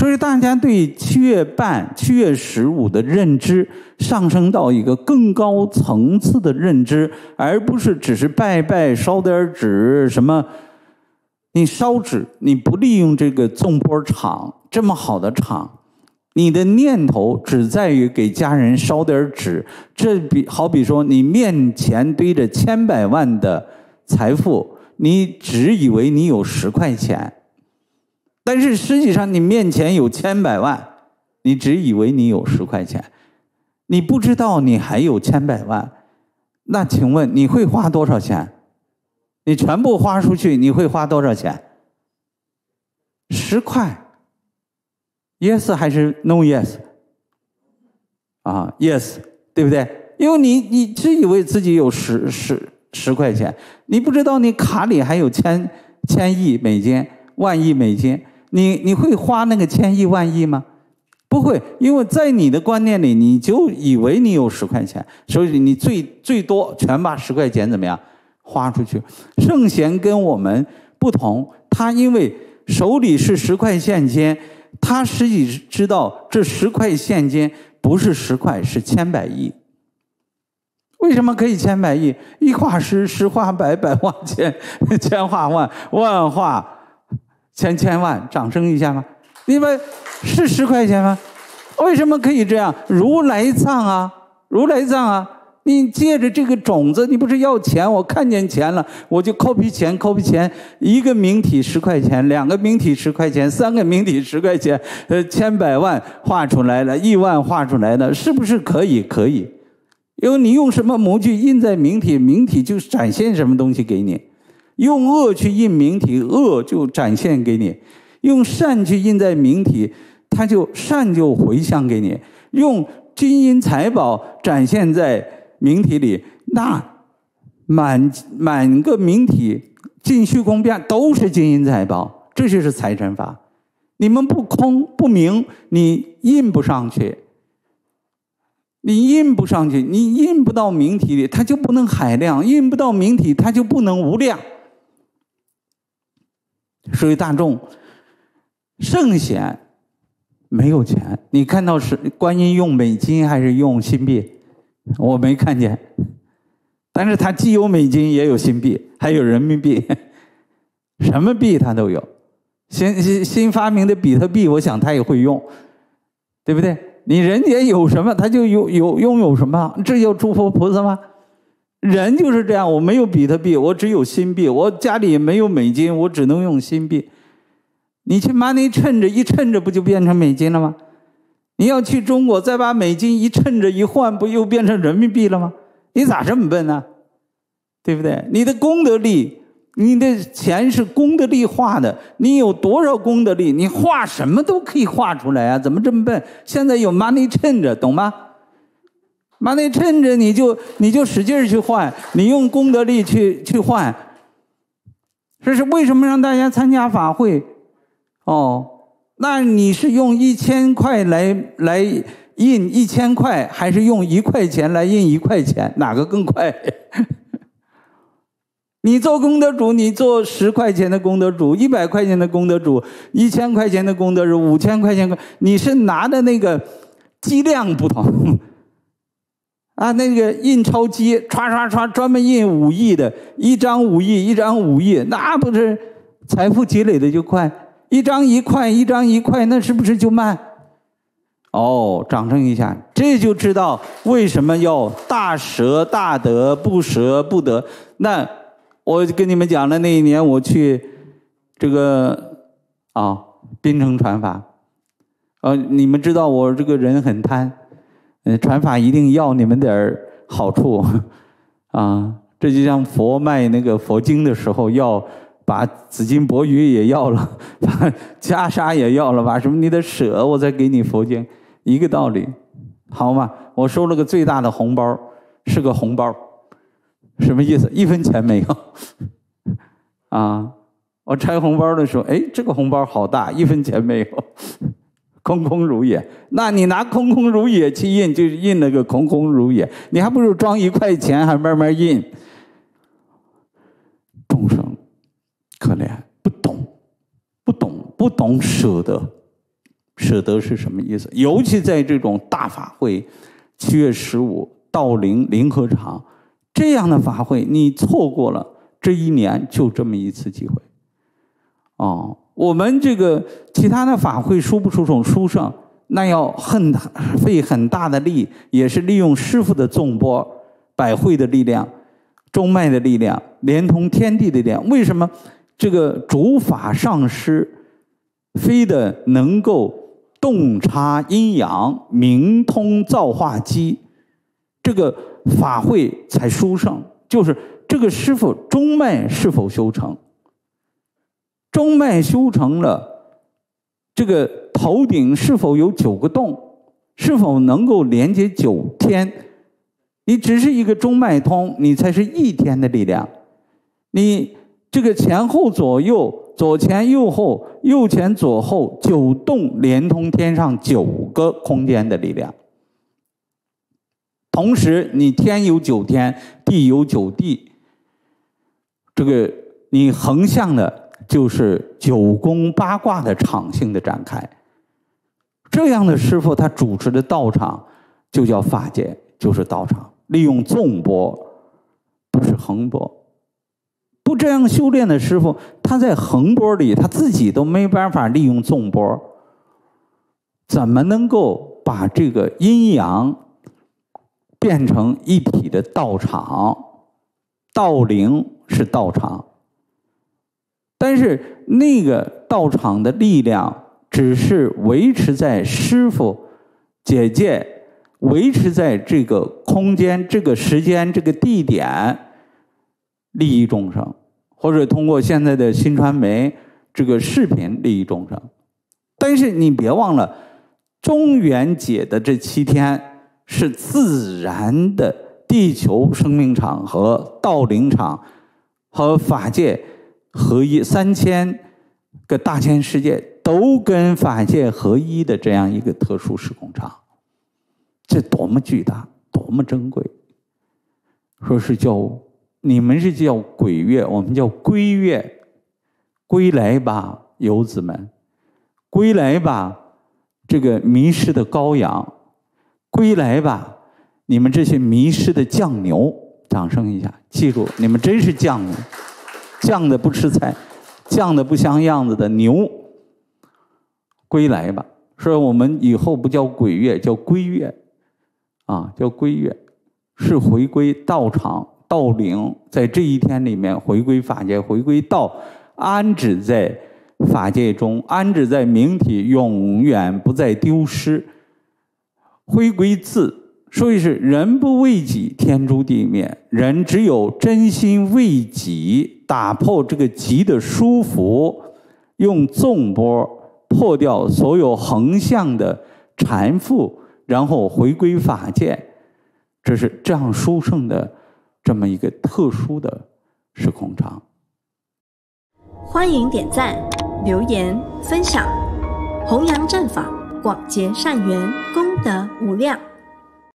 所以大家对七月半、七月15的认知上升到一个更高层次的认知，而不是只是拜拜烧点纸什么。你烧纸，你不利用这个纵波场这么好的场，你的念头只在于给家人烧点纸。这好比说你面前堆着千百万的财富，你只以为你有10块钱。但是实际上你面前有千百万，你只以为你有10块钱，你不知道你还有千百万。那请问你会花多少钱？你全部花出去，你会花多少钱？10块。Yes 还是 No yes？ Yes， 对不对？因为你只以为自己有10块钱，你不知道你卡里还有千亿美金、万亿美金。你会花那个千亿万亿吗？不会，因为在你的观念里，你就以为你有10块钱，所以你最多全把10块钱怎么样花出去。圣贤跟我们不同，他因为手里是10块现金，他实际知道这10块现金不是10块，是千百亿。为什么可以千百亿？一化十，十化百，百化千，千化万，万化千万。掌声一下吗？你们是10块钱吗？为什么可以这样？如来藏啊，如来藏啊！你借着这个种子，你不是要钱？我看见钱了，我就 copy 钱，一个名体10块钱，2个名体10块钱，3个名体10块钱，千百万画出来了，1万画出来了，是不是可以？可以，因为你用什么模具印在名体，名体就展现什么东西给你；用恶去印名体，恶就展现给你；用善去印在名体，它就善就回向给你；用金银财宝展现在名体里，那满个名体尽虚空遍都是金银财宝，这就是财神法。你们不空不明，你印不上去，你印不上去，你印不到名体里，它就不能海量；印不到名体，它就不能无量。所以大众圣贤没有钱，你看到是观音用美金还是用新币？我没看见，但是他既有美金也有新币，还有人民币，什么币他都有。新发明的比特币，我想他也会用，对不对？你人间有什么，他就拥有什么，这叫诸佛菩萨吗？人就是这样，我没有比特币，我只有新币，我家里也没有美金，我只能用新币。你去money change一change，不就变成美金了吗？你要去中国，再把美金一change一换，不又变成人民币了吗？你咋这么笨呢？对不对？你的功德力，你的钱是功德力化的，你有多少功德力，你画什么都可以画出来啊！怎么这么笨？现在有 money change， 懂吗？money change 你就使劲去换，你用功德力去换。这是为什么让大家参加法会？那你是用1000块来印1000块，还是用1块钱来印1块钱？哪个更快？你做功德主，你做10块钱的功德主，100块钱的功德主，1000块钱的功德主，5000块钱，你是拿的那个机量不同啊，那个印钞机唰唰唰专门印5亿的，一张5亿，一张5亿，那不是财富积累的就快？一张1块，一张1块，那是不是就慢？掌声一下，这就知道为什么要大舍大得，不舍不得。那我跟你们讲了，那一年我去这个槟城传法，你们知道我这个人很贪，传法一定要你们点好处啊，这就像佛卖那个佛经的时候要。把紫金箔鱼也要了，把袈裟也要了，把什么你得舍，我再给你佛经，一个道理，好吗？我收了个最大的红包，是个红包，什么意思？1分钱没有啊！我拆红包的时候，这个红包好大，1分钱没有，空空如也。那你拿空空如也去印，就印了个空空如也，你还不如装1块钱，还慢慢印。众生可怜，不懂舍得， 舍得是什么意思？尤其在这种大法会，7月15道灵灵合场这样的法会，你错过了，这一年就这么一次机会。我们这个其他的法会殊不殊胜殊胜，那要费很大的力，也是利用师父的纵钵、百会的力量、中脉的力量，连同天地的力量。为什么这个主法上师非得能够洞察阴阳，明通造化机，这个法会才殊胜？就是这个师父中脉是否修成，中脉修成了，这个头顶是否有9个洞，是否能够连接9天？你只是一个中脉通，你才是1天的力量。你这个前后左右、左前右后、右前左后9洞连通天上9个空间的力量。同时你天有9天，地有9地，这个你横向的就是9宫8卦的场性的展开。这样的师父他主持的道场就叫法界，就是道场，利用纵钵，不是横钵。不这样修炼的师父，他在横钵里他自己都没办法利用纵钵，怎么能够把这个阴阳变成一体的道场？道灵是道场，但是那个道场的力量只是维持在师父姐姐，维持在这个空间、这个时间、这个地点，利益众生，或者通过现在的新传媒这个视频利益众生。但是你别忘了，中元节的这7天是自然的地球生命场和道灵场和法界合一，3000个大千世界都跟法界合一的这样一个特殊时空场，这多么巨大，多么珍贵！说是叫你们是叫鬼月，我们叫归月。归来吧，游子们！归来吧，这个迷失的羔羊！归来吧，你们这些迷失的犟牛！掌声一下，记住，你们真是犟牛，犟的不吃菜，犟的不像样子的牛。归来吧，说我们以后不叫鬼月，叫归月，叫归月，是回归道场。道灵在这一天里面回归法界，回归道，安止在法界中，安止在明体，永远不再丢失。回归自，所以是人不为己，天诛地灭。人只有真心为己，打破这个己的束缚，用纵钵破掉所有横向的缠缚，然后回归法界。这是这样殊胜的这么一个特殊的时空场。 欢迎点赞、留言、分享，弘扬正法，广结善缘，功德无量。